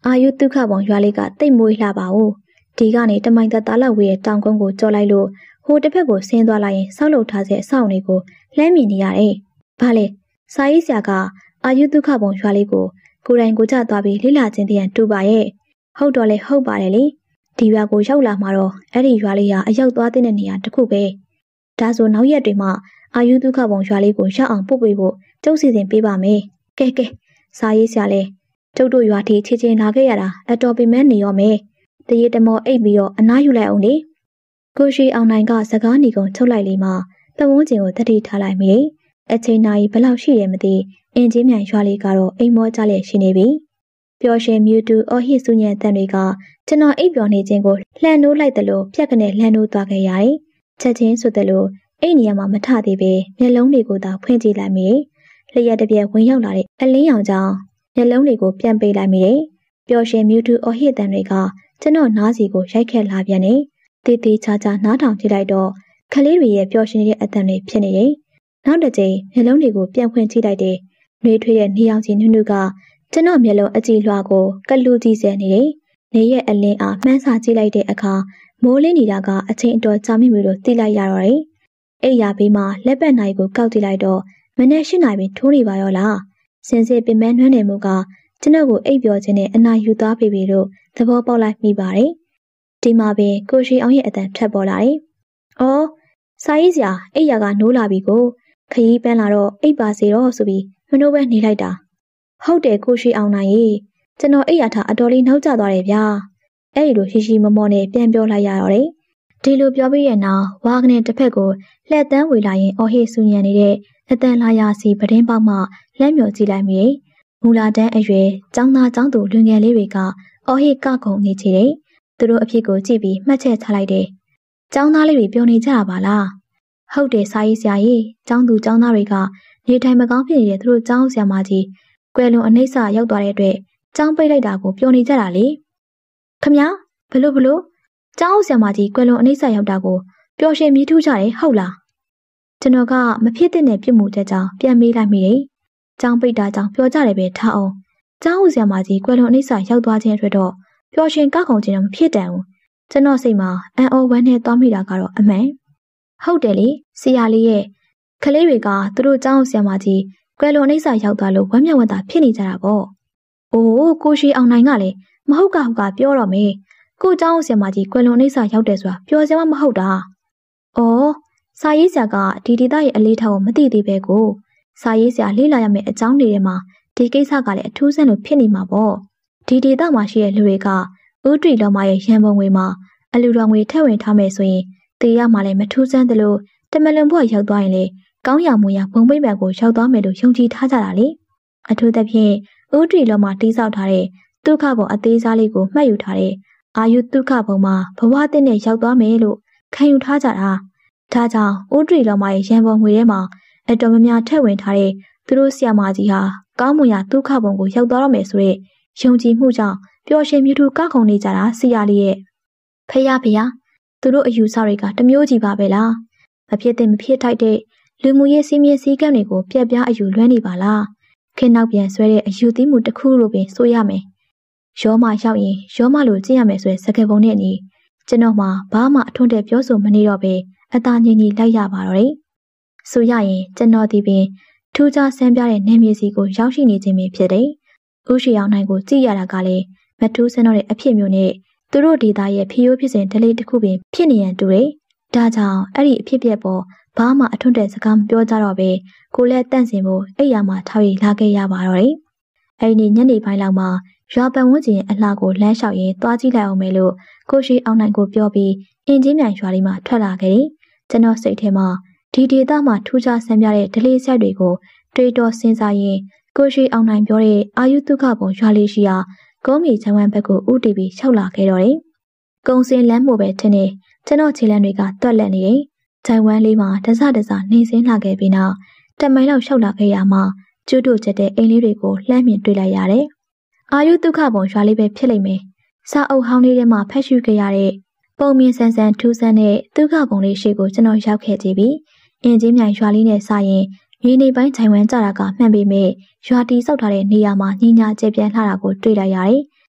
အာယုတုခပုံရွာလေးကတိတ်မွေးလှပါဘူးဒီကနေတမိုင်သက်သားလောက်ဝေးရဲ့တောင်ကုန်းကိုကြော်လိုက်လို့ဟိုတစ်ဖက်ကိုဆင်းသွားလိုက်ရင်ဆောက်လုပ်ထားတဲ့အဆောက်အအုံတွေကိုလှမ်းမြင်နေရတယ်ဘာလဲစာရေးဆရာကအာယုတုခပုံရွာလေးကိုကိုယ်တိုင်ကိုကြသွားပြီးလိလာချင်းတည်းရန်တူပါရဲ့ဟုတ်တော့လေဟုတ်ပါတယ်လေဒီရွာကိုရောက်လာမှာတော့အဲ့ဒီရွာလေးဟာအရောက်သွားတဲ့နေရာတစ်ခုပဲဒါဆိုနောက်ရက်တွေမှာအာယုတုခပုံရွာလေးကိုရောက်အောင်ပို့ပေးဖို့ကျုပ်စီစဉ်ပေးပါမယ်ကဲကဲစာရေးဆရာလေကျုပ်တို့ရွာထိချေချင်းလာခဲ့ရတာအတော်ပင်မနေရောမယ်တရေတမောအိပ်ပြီးတော့အနားယူလိုက်အောင်လေကိုရှိအောင်နိုင်ကစကားညီကုံချုပ်လိုက်လေမှပတ်ဝန်းကျင်ကိုတတိထားလိုက်မိအချိန်နာရီဘယ်လောက်ရှိတယ်မသိအင်ဂျင်မြန်ရွာလေးကတော့အိမ်မောကြလျက်ရှိနေပြီပျော်ရွှင်မြူတူအော်ဟစ်ဆူညံတန်တွေကကျွန်တော်အိပ်ပျော်နေခြင်းကိုလှန်နိုးလိုက်တယ်လို့ပြက်ကနေလှန်နိုးသွားခဲ့ရတယ်ချက်ချင်းဆိုတယ်လို့အိမ်နေရာမှာမထသေးပဲမျက်လုံးတွေကိုသာဖွင့်ကြည့်လိုက်မိလျှက်တပြက်ဝင်ရောက်လာတဲ့အလင်းရောင်ကြောင့်မျက်လုံးတွေကိုပြန်ပေးလိုက်မိပျော်ရွှင်မြူတူအော်ဟစ်တန်တွေကကျွန်တော်နားစီကိုရိုက်ခက်လာပြန်နေတေးသေးချာချာနားထောင်ကြည့်လိုက်တော့ခလေးတွေရဲ့ပျော်ရွှင်တဲ့အတန်တွေဖြစ်နေတယ်နောက်တစ်ချိန်မျက်လုံးတွေကိုပြန်ဖွင့်ကြည့်လိုက်တယ်နှွေးထွေးတဲ့နေအောင်ကြီးနုနုကကျွန်တော်မျက်လုံးအကြည့်လွှာကိုကလူကြည့်စဲနေတယ်နေရဲ့အလင်းအားမှန်းစာကြည့်လိုက်တဲ့အခါမိုးလင်းနေတာကအချိန်အတော်ကြာမိပြီလို့သိလိုက်ရတော့တယ်အိယာဘေးမှာလက်ပတ်နိုင်ကိုကောက်ကြည့်လိုက်တော့မနေ့၈နာရီထိုးနေပါရောလားစင်စစ်ပင်မနှွမ်းနေမှုကကျွန်တော်ကိုအိပ်ပျော်ခြင်းနဲ့အနာယူသွားပြီပြီလို့သဘောပေါက်လိုက်မိပါတယ်ဒီမှာပင်ကိုရှိအောင်ရဲ့အတန်ထပ်ပေါ်လာတယ်အော်စာရေးစရာအိယာကနိုးလာပြီကိုခရီးပန်းလာတော့အိပ်ပါစေတော့ဆိုပြီးမနိုးပဲနေလိုက်တာဟုတ်တယ်ကိုရှိအောင်နိုင်ရေကျွန်တော်အိယာထားအတော်လေးနောက်ကျသွားတယ်ဗျာအဲ့ဒီလိုရှိရှိမမောနဲ့ပြန်ပြောလိုက်ရတော့တယ်ဒီလိုပြောပြီးရဲ့နောက်ဝါကနေတစ်ဖက်ကိုလှက်တန်းဝေလာရင်အော်ဟစ်ဆူညံနေတဲ့အတန်လာရစီပဒင်းပေါက်မှလက်မြော်ကြည့်လိုက်မိမူလာတန်းအရွယ်ចောင်းသားចောင်းသူလူငယ်လေးတွေကအော်ဟစ်ကခုန်နေချတယ်သူတို့အဖြစ်ကိုကြည့်ပြီးမှတ်ချက်ချလိုက်တယ်ចောင်းသားလေးတွေပြောနေကြတာပါလားဟုတ်တယ်စာရေးဆရာကြီးចောင်းသူចောင်းသားတွေကနေထိုင်မကောင်းဖြစ်နေတဲ့သူတို့ចောင်းဆရာမကြီးကွယ်လွန်အနှိမ့်စာရောက်သွားတဲ့အတွက်ចောင်းပိတ်လိုက်တာကိုပြောနေကြတာလေခမဘလို့ဘလို့ចောင်းဆရာမကြီးကွယ်လွန်အနှိမ့်စာရောက်တာကိုပျော်ရွှင်မြည်ထူးကြတယ်ဟုတ်လားကျွန်တော်ကမဖြစ်တဲ့နဲ့ပြစ်မှုတဲ့ကြောင့်ပြန်မေးလိုက်မိတယ်ចောင်းပိတ်တာကြောင့်ပြောကြတယ်ပဲထားအောင်ចောင်းဆရာမကြီးကွယ်လွန်အနှိမ့်စာရောက်သွားခြင်းအတွက်တော့ပျော်ရွှင်ကောက်ခုံခြင်းတော့မဖြစ်တန်ဘူးကျွန်တော်စိတ်မှာအန်အော်ဝမ်းနဲ့သွားမိတာကတော့အမှန်ဟုတ်တယ်လေဆရာလေးရဲ့ကလေးတွေကသူတို့ចောင်းဆရာမကြီးကွယ်လွန်အနှိမ့်စာရောက်သွားလို့ဝမ်းမြောက်ဝမ်းသာဖြစ်နေကြတာပေါ့အိုးကိုရှိအောင်နိုင်ကလည်းမဟုတ်ကဟုတ်ကပြောတော့မေကိုចောင်းဆရာမကြီးကွယ်လွန်အနှိမ့်စာရောက်တယ်ဆိုတာပြောစရာမဟုတ်တာအော်စာရေးဆရာကဒီဒေသရဲ့အလေးထားကိုမသိသေးပဲကိုစာရေးဆရာလေ့လာရမယ့်အကြောင်းတွေထဲမှာဒီကိစ္စကလည်းအထူးဆန်းလို့ဖြစ်နေမှာပေါ့ဒီဒေသမှာရှိတဲ့လူတွေကဥတီလောမရဲ့ရန်ပုံငွေမှာအလူတော်ငွေထည့်ဝင်ထားမယ်ဆိုရင်တေရမှာလည်းမထူးဆန်းသလိုတမလွန်ဘွားရောက်သွားရင်လေကောင်းရမွန်ရဘုံပိတ်ပံကိုရောက်သွားမယ်လို့ယုံကြည်ထားကြတာလေအထူးသဖြင့်ဥတီလောမတိဆောက်ထားတဲ့ဒုက္ခဘုံအသေးစားလေးကိုမှတ်ယူထားတဲ့အာယုဒုက္ခဘုံမှာဘဝတည်းနဲ့ရောက်သွားမယ်လို့ခံယူထားကြတာဒါကြောင့်ဥတီလောမရဲ့ရန်ပုံငွေထဲမှာအတော်များများထည့်ဝင်ထားတဲ့သူတို့ဆရာမကြီးဟာကောင်းမွန်ရာဒုက္ခဘုံကိုရောက်သွားတော့မယ်ဆိုတဲ့ယုံကြည်မှုကြောင့်ပျော်ရွှင်မြူထူကောက်ခုံနေကြတာဆရာလေးရဲ့ဖေရဖေရသူတို့အယူဆတွေကတမျိုးကြီးပါပဲလားမဖြစ်တဲ့မဖြစ်ထိုက်တဲ့လူမှုရေးစီးမြင့်စည်းကမ်းတွေကိုပြက်ပြားအယူလွှဲနေပါလားခင်နောက်ပြန်ဆွဲတဲ့အယူသီးမှုတစ်ခုလိုပင်ဆိုရမယ်ရောမရောက်ရင်ရောမလိုကြည့်ရမယ်ဆိုတဲ့စကားပုံနဲ့ညီကျွန်တော်မှဘာမှအထွန်းတဲ့ပြောဆိုမနေတော့ပဲအသာငြိမ်ကြီးလိုက်ရပါတော့တယ်ဆိုရရင်ကျွန်တော်ဒီပင်ထူးခြားဆန်းပြတဲ့နေမြေစီကိုရောက်ရှိနေခြင်းပဲဖြစ်တယ်ဥရှိအောင်နိုင်ကိုကြည့်ရတာကလည်းမထူးဆန်းတော့တဲ့အဖြစ်မျိုးနဲ့သူတို့ဒေတာရဲ့ဖြစ်ရိုးဖြစ်စဉ်ဒလေးတစ်ခုပင်ဖြစ်နေရန်တူတယ်ဒါကြောင့်အဲ့ဒီအဖြစ်ပြက်ပေါ်ဘာမှအထွန်းတဲ့စကားမပြောကြတော့ပဲကိုလည်းတန့်စင်ဖို့အိယာမှာထောက်ရလာခဲ့ရပါတော့တယ်အဲ့ဒီညနေပိုင်းလောက်မှာရွာပန်ဝန်းကျင်အလှကိုလမ်းလျှောက်ရင်းသွားကြည့်လိုက်အောင်မယ်လို့ကိုရှိအောင်နိုင်ကိုပြောပြီးအင်ဂျင်မြန်ရွာလေးမှာထွက်လာခဲ့တယ်ကျွန်တော်စိတ်ထဲမှာဒီဒေတာမှာထူးခြားဆန်းပြတဲ့ဒလေးဆက်တွေကိုတွေးတောစဉ်းစားရင်းကိုရှိအောင်နိုင်ပြောတဲ့အာယုဒုက္ခဘုံရွာလေးရှိရာကုန်းမြေချမ်းဝမ်းဘက်ကိုဥတီပြီးရှောက်လာခဲ့တော့တယ်။ကုန်းစင်းလမ်းမို့ပဲထင်းနေကျွန်တော်ခြေလမ်းတွေကတွက်လက်နေတယ်။ချမ်းဝမ်းလေးမှာတစတစနေစင်းလာခဲ့ပြီးနောက်တမိုင်လောက်ရှောက်လာခဲ့ရမှာကျွတ်တို့ချက်တဲ့အိမ်လေးတွေကိုလှမ်းမြင်တွေ့လိုက်ရတယ်။အာယုဒုက္ခဘုံရွာလေးပဲဖြစ်လိမ့်မယ်။စာအုပ်ဟောင်းလေးထဲမှာဖတ်ရှုခဲ့ရတဲ့ပုံမြင်ဆန်းဆန်းထူးဆန်းတဲ့ဒုက္ခဘုံလေးရှိကိုကျွန်တော်ရောက်ခဲ့ကြပြီ။အင်ဂျင်မြိုင်ရွာလေးနဲ့စာရင်မြေနေပိုင်းခြိုင်ဝမ်းကြတာကမှန်ပေမဲ့ရွာတီဆောက်ထားတဲ့နေရာမှာညီညာကျပြန့်လှတာကိုတွေ့လိုက်ရတယ်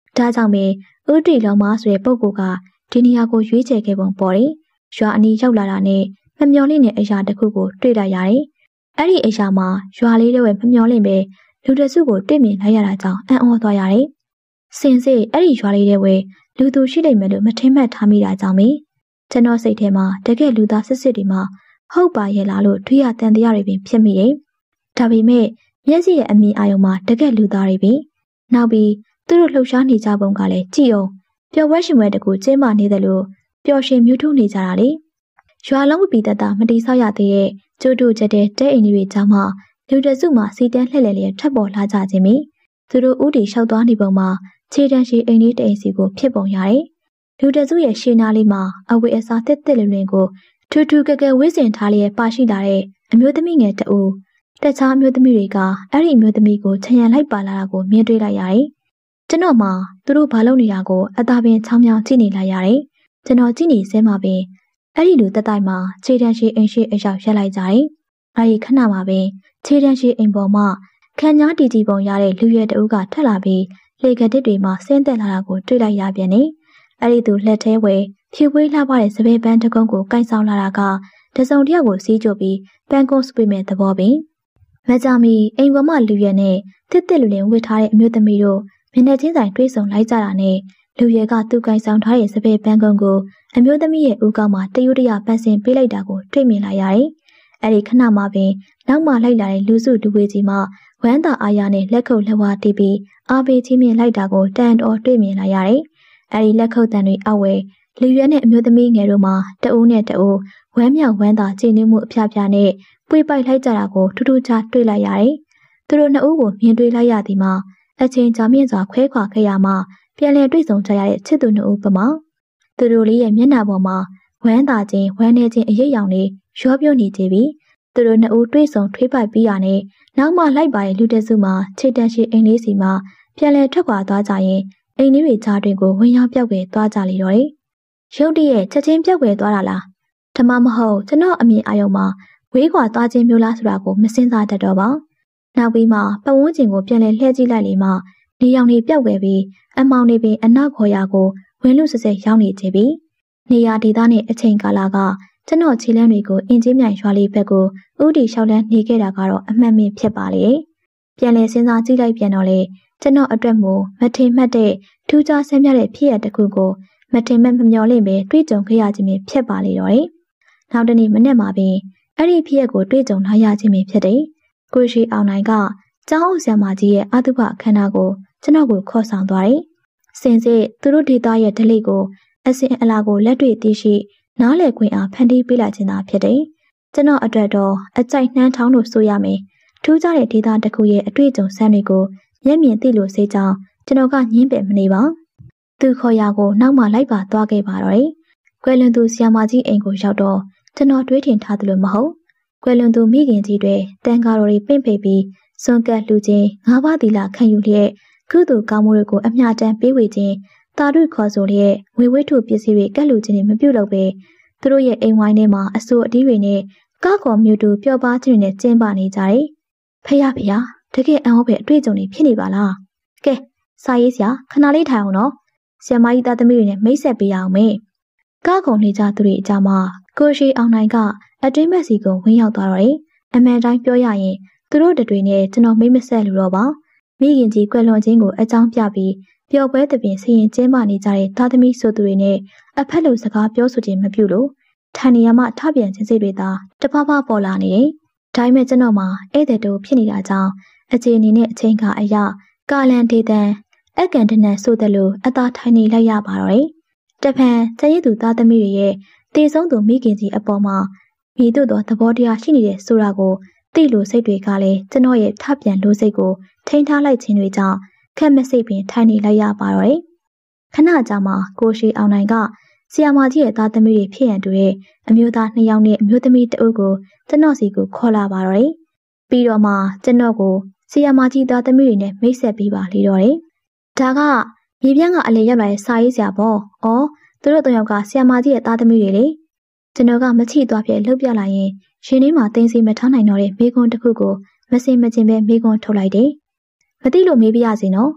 ဒါကြောင့်ပဲဥတီလောင်မဆိုတဲ့ပုဂ္ဂိုလ်ကဒီနေရာကိုရွေးချယ်ခဲ့ပုံပေါ်တယ်။ရွာအနီးရောက်လာတာနဲ့မမျော်လင့်တဲ့အရာတစ်ခုကိုတွေ့လိုက်ရတယ်။အဲ့ဒီအရာမှာရွာလေးတွေမမျော်လင့်ပဲလူတစုကိုတွေ့မြင်လိုက်ရတာကြောင့်အံ့ဩသွားရတယ်။စင်စစ်အဲ့ဒီရွာလေးတွေဝဲလူသူရှိလိမ့်မယ်လို့မထင်မှတ်ထားမိတာကြောင့်ပဲကျွန်တော်စိတ်ထဲမှာတကယ်လူသားစစ်စစ်တွေမှာဟုတ်ပါရဲ့လားလို့တွေးရတန်တရားတွေပင်ဖြစ်မိတယ်။ဒါပေမဲ့မျက်စိရဲ့အမြင်အာရုံမှာတကယ်လူသားတွေပင်နောက်ပြီးသူတို့လှုပ်ရှားနေကြပုံကလည်းကြည့်အောင်ပျော်ပွဲရှင်ပွဲတကူကျင်းပနေတယ်လို့ပျော်ရွှင်မြူးထုနေကြတာလေရွာလုံးမပီတတ်တာမတိဆောက်ရသေးတဲ့ကျိုးတို့ချက်တဲ့တဲအိမ်တွေကြောင့်မှလူတစုမှာစီတန်းလှည့်လည်လျက်ထပ်ပေါ်လာကြခြင်းမိသူတို့ဥတီလျှောက်သွားနေပုံမှာခြေတန်းရှိအိမ်လေးတအိမ်စီကိုဖြစ်ပုံရတယ်လူတစုရဲ့ရှေးနားလေးမှာအဝတ်အစားတစ်တစ်လွင်လွင်ကိုထူးထူးကဲကဲဝိစင်ထားလျက်ပါရှိလာတဲ့အမျိုးသမီးငယ်တဦးတခြားအမျိုးသမီးတွေကအဲ့ဒီအမျိုးသမီးကိုခြံရံလိုက်ပါလာတာကိုမြင်တွေ့လိုက်ရတယ်ကျွန်တော်မှသူတို့ဘာလုပ်နေတာကိုအသာပင်ချောင်းချောင်းကြည့်နေလိုက်ရတယ်ကျွန်တော်ကြည့်နေစဲမှာပင်အဲ့ဒီလူတက်တိုင်မှာခြေတန်းရှိအိမ်ရှိအရောက်ရက်လိုက်ကြတယ်အဲ့ဒီခဏမှာပင်ခြေတန်းရှိအိမ်ပေါ်မှာခန်းညားတီတီပုံရတဲ့လူရဲတဦးကထွက်လာပြီးလေကတစ်တွေမှာဆင်းသက်လာတာကိုတွေ့လိုက်ရပြန်နေအဲ့ဒီသူလက်ထဲဝဲဖြူပွေးလှပတဲ့စပယ်ပန်းတကုံးကိုကိုင်ဆောင်လာတာကတစုံတယောက်ကိုစီးကြပြီးပန်းကုန်းစပိမဲ့သဘောပင်မကြမီအိမ်ပေါ်မှာလူရဲနဲ့တစ်တစ်လူလင်ဝစ်ထားတဲ့အမျိုးသမီးတို့မျက်နှာချင်းဆိုင်တွေ့ဆုံလိုက်ကြတာနဲ့လူရဲကသူ့ကိုင်ဆောင်ထားတဲ့စပယ်ပန်းကုန်းကိုအမျိုးသမီးရဲ့ဦးခေါင်းမှာတရွတ်တရပန်းစင်ပေးလိုက်တာကိုတွေ့မြင်လိုက်ရတယ်။အဲ့ဒီခဏမှပင်နောက်မှလိုက်လာတဲ့လူစုလူဝေးကြီးမှဝမ်းသာအားရနဲ့လက်ခုပ်လက်ဝါးတီးပြီးအားပေးချင်းမြင်လိုက်တာကိုတန်တော်တွေ့မြင်လိုက်ရတယ်။အဲ့ဒီလက်ခုပ်တန်တွေအဝဲလူရဲနဲ့အမျိုးသမီးငယ်တို့မှတအုပ်နဲ့တအုပ်ဝမ်းမြောက်ဝမ်းသာကြည်နူးမှုအဖျားဖျားနဲ့ပွေပိုက်လိုက်ကြတာကိုထူးထူးခြားတွေ့လိုက်ရတယ်။သူတို့နှစ်ဦးကိုမြင်တွေ့လိုက်ရသည်မှာအချင်းကြာမြင့်စွာခွဲခွာခဲ့ရမှပြန်လည်တွေ့ဆုံကြရတဲ့ချစ်သူနှစ်ဦးပမာသူတို့လေးရဲ့မျက်နှာပေါ်မှာဝမ်းသာခြင်းဝမ်းနည်းခြင်းအရေးရောင်တွေရောပြနေကြပြီသူတို့နှစ်ဦးတွေ့ဆုံထွေးပိုက်ပြီးရနဲ့နောက်မှလိုက်ပါတဲ့လူတစုမှာခြေတန်းရှိအိမ်လေးစီမှာပြန်လည်ထွက်ခွာသွားကြရင်အိမ်လေးတွေကြားတွင်ကိုဝင်ရောက်ပြောက်ွယ်သွားကြလေတော့တယ်ရုတ်တရက်ချက်ချင်းပြောက်ွယ်သွားတာလားဓမ္မမဟုတ်ကျွန်တော်အမြင်အာရုံမှာဝေးခွာသွားခြင်းမျိုးလားဆိုတာကိုမစင်စားတတ်တော့ပါနောက်ပြီးမှပဝန်းကျင်ကိုပြန်လည်လှည့်ကြည့်လိုက်လေမှနေရောင်တွေပြောက်ွယ်ပြီးအမောင်တွေပင်အနောက်ခေါ်ရာကိုဝင်လူဆက်ဆက်ရောက်နေကြပြီနေရာဒေသနဲ့အချိန်ကာလကကျွန်တော်ခြေလမ်းတွေကိုအင်ဂျင်မြိုင်ရွာလေးဘက်ကိုဥတီလျှောက်လန်းနေခဲ့တာကတော့အမှန်ပင်ဖြစ်ပါလေပြန်လည်စဉ်းစားကြည့်လိုက်ပြန်တော့လေကျွန်တော်အတွက်မို့မထင်မှတ်တဲ့ထူးခြားဆန်းမြတဲ့ဖြစ်ရတစ်ခုကိုမထင်မှတ်မမျှော်လင့်ပဲတွေ့ကြုံခဲ့ရခြင်းပဲဖြစ်ပါလေတော့တယ်နောက်တနေ့မနေ့မှာပင်အဲ့ဒီဖြစ်ရကိုတွေ့ကြုံလာရခြင်းပဲဖြစ်တယ်ကိုရှိအောင်နိုင်ကကျောင်းအုပ်ဆရာမကြီးရဲ့အာသုဘအခမ်းအနားကိုကျွန်တော်ကိုခေါ်ဆောင်သွားတယ်စင်စစ်သူတို့ဒေသရဲ့ဓလေ့ကိုအစင်အလာကိုလက်တွေ့သိရှိနားလည်ခွင့်အားဖန်တီးပေးလိုက်ခြင်းသာဖြစ်တယ်။ကျွန်တော်အတွက်တော့အကြိုက်နှမ်းထောင်းလို့ဆိုရမယ်။ထူးခြားတဲ့ဒေသတစ်ခုရဲ့အတွေ့အကြုံဆန်းတွေကိုမျက်မြင်သိလို့စိတ်ကြောင့်ကျွန်တော်ကညင်းပယ်မနေပါ။သူခေါ်ရာကိုနောက်မှလိုက်ပါသွားခဲ့ပါတော့တယ်။ကွယ်လွန်သူဆီယာမကြီးအိမ်ကိုရောက်တော့ကျွန်တော်တွေးထင်ထားသလိုမဟုတ်။ကွယ်လွန်သူမိခင်ကြီးတွေတန်ကားတော်တွေပင့်ပေပြီးစွန့်ကပ်လှူခြင်းငါးပါးသီလခံယူလျက်ကုသိုလ်ကောင်းမှုတွေကိုအမျှတမ်းပေးဝေခြင်းတာရုခေါ်ဆိုလျက်ဝေဝိထုပစ္စည်းတွေကတ်လူခြင်းတွေမပြုတ်လို့ပဲသူတို့ရဲ့အိမ်ဝိုင်းထဲမှာအစိုးအတီးတွေနဲ့ကားခေါ်မျိုးတူပျော်ပါခြင်းတွေနဲ့ကျင်းပနေကြတယ်။ဖေရဖေရတကယ်အံ့ဩပဲအတွေ့အကြုံတွေဖြစ်နေပါလား။ကဲစာရေးစရာခဏလေးထိုင်အောင်နော်။ဆရာမကြီးသားသမီးတွေနဲ့မိတ်ဆက်ပေးရအောင်မေ။ကားခေါ်နေကြသူတွေအကြမှာကိုရှိအောင်နိုင်ကအတွင်းဘက်စီကိုဝင်ရောက်သွားတော့တယ်။အမှန်တိုင်းပြောရရင်သူတို့တွေနဲ့ကျွန်တော်မိတ်မဆက်လို့တော့ပါ။မိခင်ကြီးကွယ်လွန်ခြင်းကိုအကြောင်းပြပြီးပျော်ပွဲသဖြင့်စီရင်ကျင်းပနေကြတဲ့သားသမီးဆိုသူတွေနဲ့အဖက်လိုစကားပြောဆိုခြင်းမပြုလို့ထိုင်နေရမှထပြန်ခြင်းစိတ်တွေသာတပပပေါ်လာနေတယ်။ဒါပေမဲ့ကျွန်တော်မှာဧည့်သည်တို့ဖြစ်နေတာကြောင့်အခြေအနေနဲ့အချိန်ကအရာကာလန်ဒေတန်အကန်တနန်ဆိုတဲ့လိုအသာထိုင်နေလိုက်ရပါတော့တယ်။တဖန်ကျရည်သူသားသမီးတွေရဲ့တည်ဆုံးသူမိခင်ကြီးအပေါ်မှာမိတို့သောသဘောတရားရှိနေတဲ့ဆိုတာကိုသိလို့စိတ်တွေကလည်းကျွန်တော်ရဲ့ထပြန်လို့စိတ်ကိုထိန်းထားလိုက်ခြင်းတွေကြောင့်ခက်မစိတ်ပင်ထိုင်နေလိုက်ရပါတော့တယ်။ခဏကြာမှကိုရှိအောင်နိုင်ကဆီယာမကြီးရဲ့သားသမီးတွေဖြစ်ရန်တူတဲ့အမျိုးသားနှစ်ယောက်နဲ့အမျိုးသမီးတအုပ်ကိုကျွန်တော်စီကိုခေါ်လာပါတော့တယ်။ပြီးတော့မှကျွန်တော်ကိုဆီယာမကြီးသားသမီးတွေနဲ့မိတ်ဆက်ပြီးပါလေတော့တယ်။ဒါကမြေပြန့်ကအလေရောက်လာတဲ့စာရေးဆရာပေါ့။အော်သူတို့သုံးယောက်ကဆီယာမကြီးရဲ့သားသမီးတွေလေ။ကျွန်တော်ကမချိသွားပြဲလှုပ်ပြလိုက်ရင်ရှင်ထဲမှာတင်းစီမထားနိုင်တော့တဲ့မိကွန်းတစ်ခုကိုမစင်မကျင်ပဲမိကွန်းထုတ်လိုက်တယ်။မသိလို့မေးပြရစီနော်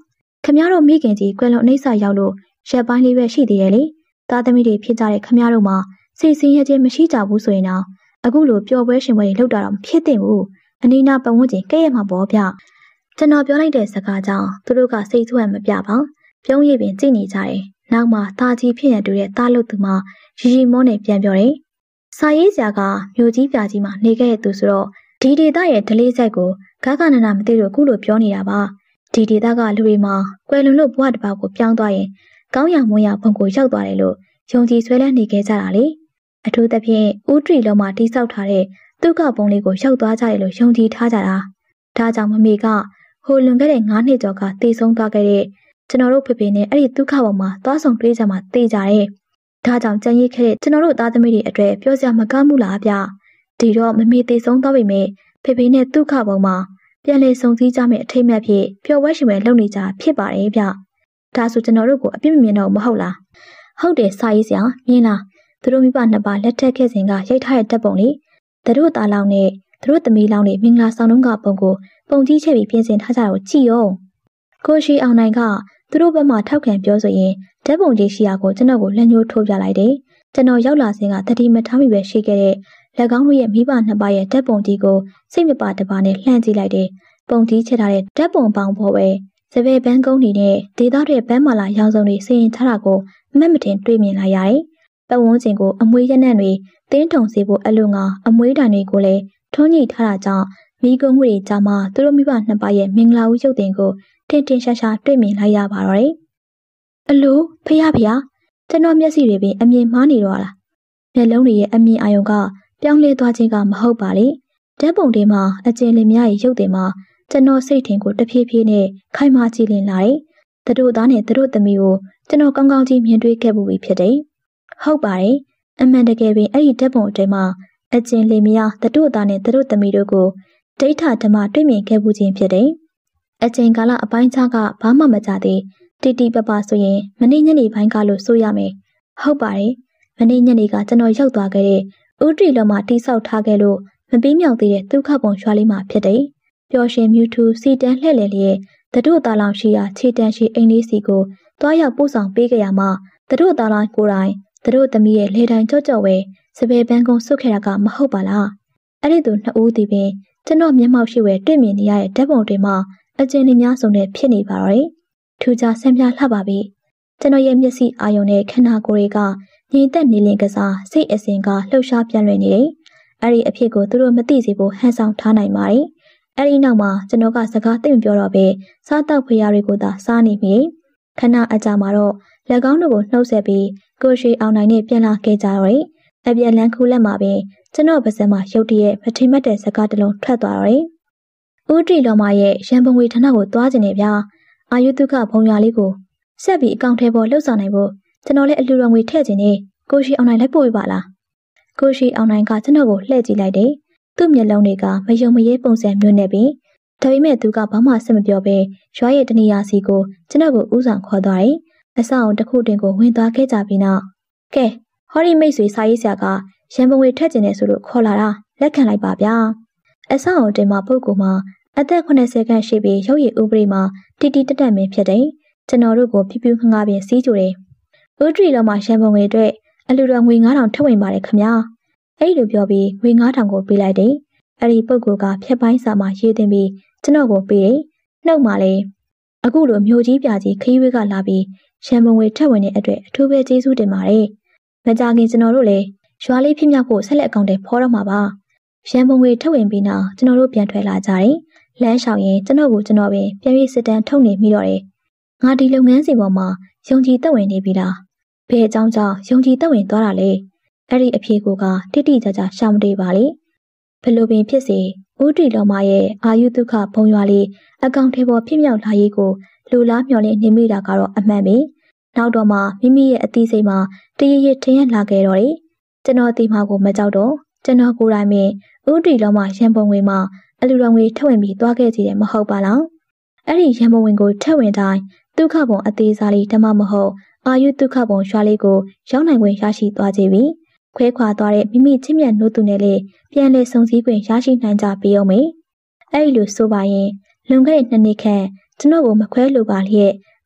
ခမရတို့မိခင်ကြီးကွယ်လွန်အိဆာရောက်လို့ရက်ပိုင်းလေးပဲရှိသေးတယ်လေသားသမီးတွေဖြစ်ကြတဲ့ခမရတို့မှာစိတ်ဆင်းရဲခြင်းမရှိကြဘူးဆိုရင်တော့အခုလိုပျော်ပွဲရှင်ပွဲတွေလုပ်တာတော့မဖြစ်သင့်ဘူးအနီးနားပတ်ဝန်းကျင်ကဲ့ရဲ့မှာပေါ့ဗျကျွန်တော်ပြောလိုက်တဲ့စကားကြောင့်သူတို့ကစိတ်ဆိုးရမပြပါပြုံးရည်ပင်ကြည့်နေကြတယ်နောက်မှသားကြီးဖြစ်ရတူတဲ့သားလို့သူမှရီရီမောနဲ့ပြန်ပြောတယ်စာရေးဆရာကမြို့ကြီးပြကြီးမှာနေခဲ့တဲ့သူဆိုတော့ဒီဒေသရဲ့ဒလေးဆက်ကိုဂဂနနာမသိလို့အခုလိုပြောနေတာပါဒီဒေသကလူတွေမှာကွယ်လွန်လို့ဘဝတစ်ပါးကိုပြောင်းသွားရင်ကောင်းရမွန်ရဘုံကိုရောက်သွားတယ်လို့ယုံကြည်ဆွဲလန်းနေခဲ့ကြတာလေအထူးသဖြင့်ဥတ္တရီလုံးမှာတိဆောက်ထားတဲ့ဒုက္ခပုံလေးကိုရောက်သွားကြတယ်လို့ယုံကြည်ထားကြတာဒါကြောင့်မမေကဟိုလွန်ခဲ့တဲ့၅နှစ်ကျော်ကတည်ဆုံးသွားခဲ့တဲ့ကျွန်တော်တို့ဖေဖေနဲ့အဲ့ဒီဒုက္ခပုံမှာသွားဆောင်တွေးကြမှာတည်ကြတယ်ဒါကြောင့်ကြံရည်ခဲ့တဲ့ကျွန်တော်တို့သားသမီးတွေအတွက်ပြောစရာမကောင်းဘူးလားဗျဒီတော့မမေတည်ဆုံးသွားပြီမဲ့ဖေဖေနဲ့ဒုက္ခပုံမှာပြန်လည်ဆုံစည်းကြမယ့်အထိတ်မဲ့ဖြစ်ပျော်ပွဲရှင်ပွဲလုပ်နေကြဖြစ်ပါတယ်ဗျဒါဆိုကျွန်တော်တို့ကိုအပြစ်မမြင်တော့မဟုတ်လားဟုတ်တယ်စာရေးဆရာမြင်လားသူတို့မိဘနှစ်ပါးလက်ထက်ခဲ့စဉ်ကရိုက်ထားတဲ့တပ်ပုံလေးသူတို့သားလောင်နဲ့သူတို့သမီးလောင်နဲ့မင်္ဂလာဆောင်တုံးကပုံကိုပုံကြီးချက်ပြီးပြင်ဆင်ထားကြတာကိုကြည့်ရောကိုရှိအောင်နိုင်ကသူတို့ဘက်မှထောက်ခံပြောဆိုရင်ဓာတ်ပုံကြီးရှိရာကိုကျွန်တော်ကိုလက်ညှိုးထိုးပြလိုက်တယ်ကျွန်တော်ရောက်လာစဉ်ကတတိမထားမိပဲရှိခဲ့တဲ့လက်ကောင်းတို့ရဲ့မိဘနှစ်ပါးရဲ့ဓာတ်ပုံကြီးကိုစိတ်မပါတပါနဲ့လှမ်းကြည့်လိုက်တယ်ပုံကြီးချက်ထားတဲ့ဓာတ်ပုံပေါင်းပေါ်ပဲစပယ်ပန်းကုန်းတွေနဲ့ဒေသတွေပန်းမာလာရောင်စုံတွေစီရင်ထားတာကိုအမှတ်မတင်တွေ့မြင်လိုက်ရတယ်ပတ်ဝန်းကျင်ကိုအမွှေးရနံ့တွေတင်းထုံစေဖို့အလွန်ကအမွှေးတံတွေကိုလည်းထုံးညှိထားတာကြောင့်မိကုန်းမှုတွေကြားမှာသူတို့မိဘနှစ်ပါးရဲ့မင်္ဂလာဦးရုပ်တင်ကိုတင်တင်ရှားရှားတွေ့မြင်လိုက်ရပါတော့တယ်အလိုဖះဖះကျွန်တော်မျက်စိတွေပင်အမြင်မှားနေတော့လားမျက်လုံးတွေရဲ့အမြင်အာရုံကပြောင်းလဲသွားခြင်းကမဟုတ်ပါလေဓာတ်ပုံတွေမှာအကျဉ်းလင်များရဲ့ရုပ်တင်မှာကျွန်တော်စိတ်ထင်ကိုတဖြည်းဖြည်းနဲ့ခိုင်မာကြည်လင်လာတယ်။သူတို့သားနဲ့သူတို့သမီးကိုကျွန်တော်ကောင်းကောင်းကြီးမြင်တွေ့ခဲ့မှုဖြစ်တယ်။ဟုတ်ပါတယ်။အမှန်တကယ်ပင်အဲ့ဒီဓာတ်ပုံအတဲမှာအကျဉ်းလင်များသူတို့သားနဲ့သူတို့သမီးတို့ကိုဒိဋ္ဌဓမ္မတွေ့မြင်ခဲ့မှုချင်းဖြစ်တယ်။အကျဉ်းကာလအပိုင်းခြားကဘာမှမကြသေးတီတီပပဆိုရင်မနေ့ညနေပိုင်းကလို့ဆိုရမယ်။ဟုတ်ပါတယ်။မနေ့ညနေကကျွန်တော်ရောက်သွားခဲ့တဲ့ဥတ္တရီလုံးမှာတိဆောက်ထားခဲ့လို့မပြီးမြောက်သေးတဲ့ဒုက္ခပုံရွာလေးမှာဖြစ်တယ်။ပျော်ရွှင်မြူထူစီတန်းလှဲ့လေလျက်တတို့သားလောင်ရှိရာခြေတန်းရှိအိမ်လေးစီကိုတွားရောက်ပို့ဆောင်ပေးကြရမှာတတို့သားလောင်ကိုယ်တိုင်တတို့သမီးရဲ့လေတိုင်ကြော့ကြော့ဝဲစပယ်ပန်းကုန်းဆွတ်ခဲ့တာကမဟုတ်ပါလားအဲ့ဒီသူနှစ်ဦးဒီပင်ကျွန်တော်မျက်မှောက်ရှိဝဲတွေ့မြင်နေရတဲ့ဓာတ်ပုံတွေမှာအကျဉ်းလေးများစုံနဲ့ဖြစ်နေပါတော့တယ်ထူးခြားဆန်းပြလှပါပြီကျွန်တော်ရဲ့မျက်စိအာရုံနဲ့ခန္ဓာကိုယ်တွေကငြိမ်သက်နေလင်ကစားစိတ်အစဉ်ကလှုပ်ရှားပြန်လွင်နေတယ်အဲ့ဒီအဖြစ်ကိုသူတို့မသိစေဖို့ဟန်ဆောင်ထားနိုင်ပါတယ်အဲ့ဒီနောက်မှာကျွန်တော်ကစကားသိမပြောတော့ပဲစားတောက်ဖျားတွေကိုသာစားနေပြီခဏအကြာမှာတော့လက်ကောင်းတို့ကိုနှုတ်ဆက်ပြီးကိုရှိအောင်နိုင်နဲ့ပြန်လာခဲ့ကြတော့တယ်အပြန်လန်းခုလက်မှာပဲကျွန်တော်ပါစံမှာရုတ်တရက်မထိမတ်တဲ့စကားတစ်လုံးထွက်သွားတော့တယ်ဦးတီလော်မရဲ့ရန်ပုံငွေဌာနကိုသွားခြင်းနဲ့ဗျာအာယုဒုက္ခဘုံရွာလေးကိုဆက်ပြီးအကောင့်ထဲပေါ်လှုပ်ဆောင်နိုင်ဖို့ကျွန်တော်လည်းအလှူတော်ငွေထည့်ခြင်းနဲ့ကိုရှိအောင်နိုင်လိုက်ပို့ပြပါလားကိုရှိအောင်နိုင်ကကျွန်တော်ကိုလှည့်ကြည့်လိုက်တယ်သူ့မျက်လုံးတွေကမယုံမရဲပုံစံမျိုးနဲ့ပြီးဒါပေမဲ့သူကဘာမှဆက်မပြောဘဲရွာရဲ့တနေရာစီကိုကျွန်တော်ကိုဥဆောင်ခေါ်သွားတယ်အဆောက်တစ်ခုတင်ကိုဝင်သွားခဲ့ကြပြီးနောက်ကဲဟောဒီမိတ်ဆွေစာရေးဆရာကရန်ပုံငွေထက်ကျင်နေဆိုလို့ခေါ်လာတာလက်ခံလိုက်ပါဗျာအဆောက်တင်မှာပုဂ္ဂိုလ်မှာအသက်eightyခန့်ရှိပြီးရုပ်ရည်ဥပဒေမှာတီတီတက်တက်မင်းဖြစ်တယ်ကျွန်တော်တို့ကိုဖြူဖြူငှငှပင်စီးကြတယ်ဥတ္တရီလောမှာရန်ပုံငွေအတွက်အလူတော်ငွေnine thousandထပ်ဝင်ပါတယ်ခမညာအဲ့လိုပြောပြီးငွေnine thousandကိုပေးလိုက်တယ်အဲ့ဒီပုဂ္ဂိုလ်ကဖြက်ပိုင်းစာမှာရေးသွင်းပြီးကျွန်တော်ကိုပေးတယ်နှုတ်မှလည်းအခုလိုမျိုးကြီးပြကြီးခရီးဝေးကလာပြီးရန်ပုံငွေထပ်ဝင်တဲ့အတွက်အထူးပဲကျေးဇူးတင်ပါတယ်မကြခင်ကျွန်တော်တို့လည်းရွာလေးဖြစ်မြောက်ဖို့ဆက်လက်အကောင့်တွေဖော်တော့မှာပါရန်ပုံငွေထပ်ဝင်ပြီးနောက်ကျွန်တော်တို့ပြန်ထွက်လာကြတယ်လမ်းလျှောက်ရင်ကျွန်တော်ကိုကျွန်တော်ပင်ပြန်ပြီးစစ်တမ်းထုတ်နေမိတော့တယ်ငါဒီလုပ်ငန်းစီပေါ်မှာယုံကြည်သက်ဝင်နေပြီလားဘယ်အကြောင်းကြောင့်ယုံကြည်သက်ဝင်သွားတာလဲအဲ့ဒီအဖြေကိုကတိတိကျကျရှာမတွေ့ပါလေဘလို့ပင်ဖြစ်စေဦးတီလောမရဲ့အာယုဒုက္ခဘုံရွာလေးအကောင့်ထဲပေါ်ဖြစ်မြောက်လာရေးကိုလူလားမျှော်လင့်နေမိတာကတော့အမှန်ပဲနောက်တော့မှမိမိရဲ့အသီးစိတ်မှာတရရထင်ရလာခဲ့တော့တယ်ကျွန်တော်ဒီမှာကိုမကြောက်တော့ကျွန်တော်ကိုယ်တိုင်ပင်ဦးတီလောမရန်ပုံငွေမှာအလူတော်ငွေထပ်ဝင်ပြီးသွားခဲ့ကြတယ်မဟုတ်ပါလားအဲ့ဒီရန်ပုံငွေကိုထပ်ဝင်တိုင်းဒုက္ခဘုံအသေးစားလေးဓမ္မမဟုတ်အာယုဒုက္ခဘုံရွာလေးကိုရောက်နိုင်ခွင့်ရရှိသွားကြပြီခွဲခွာသွားတဲ့မိမိချင်းမြတ်နိုးသူနဲ့လေပြန်လဲဆုံစည်းခွင့်ရရှိနိုင်ကြပေအောင်မေအဲ့ဒီလိုဆိုပါရင်လွန်ခဲ့တဲ့နှစ်နှစ်ခန့်ကျွန်တော်ကိုမခွဲလိုပါလျက်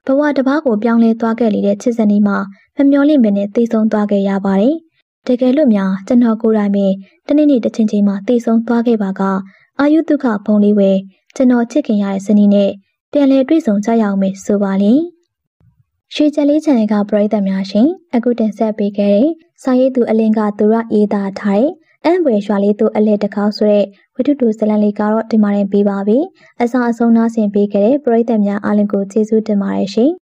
ဘဝတစ်ပါးကိုပြောင်းလဲသွားခဲ့လေတဲ့ချစ်စနီမှာမမျော်လင့်ပင်နဲ့တည်ဆုံသွားခဲ့ရပါတယ်။တကယ်လို့များကျွန်တော်ကိုယ်တိုင်ပင်တနေ့နေ့တစ်ချိန်ချိန်မှာတည်ဆုံသွားခဲ့ပါကအာယုဒုက္ခဘုံလေးဝဲကျွန်တော်ချစ်ခင်ရတဲ့ဇနီးနဲ့ပြန်လည်တွေ့ဆုံကြရအောင်မယ်ဆိုပါလိမ့်။ရွှေချယ်လေးချန်နယ်ကပရိသတ်များရှင်အခုတင်ဆက်ပေးခဲ့တဲ့စာရေးသူအလင်းကသူရရေးသားထားတဲ့အံပွေရွာလေးသူအလဲတကောက်ဆိုတဲ့ဝတ္ထုတူဇလန်လေးကတော့ဒီမှာတင်ပေးပါပြီ။အစားအဆုံးနားဆင်ပေးခဲ့တဲ့ပရိသတ်များအားလုံးကိုကျေးဇူးတင်ပါတယ်ရှင်။